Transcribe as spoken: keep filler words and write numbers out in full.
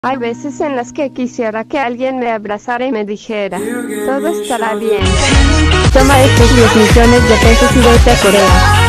Hay veces en las que quisiera que alguien me abrazara y me dijera, todo estará bien. Toma estos diez millones de pesos y vete a Corea.